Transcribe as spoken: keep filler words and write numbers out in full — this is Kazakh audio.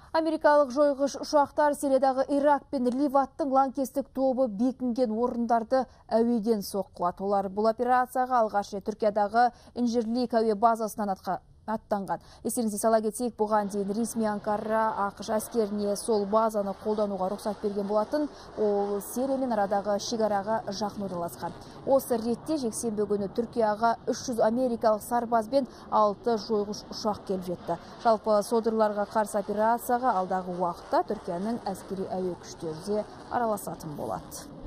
Америкалық жойғыш ұшақтар Сириядағы Ирак пен Ливаттың лаңкестік тобы бекінген орындарды әуеден соққылады. Олар бұл операцияға алғаш рет Түркиядағы Инжирлик әуе базасынан аттанған. Естеріңізге сала кетейік, бұған дейін ресми Анкара ақш әскеріне сол базаны қолдануға рұқсат берген болатын. Ол Сириямен арадағы шекараға жақын орналасқан. Осы ретте жексенбі күні Түркияға үш жүз америкалық сарбаз бен алты жойғыш ұшақ келіп жетті. Жалпы содырларға қарсы операцияға алдағы уақытта Түркияның әскери әуе күштері де араласатын болады.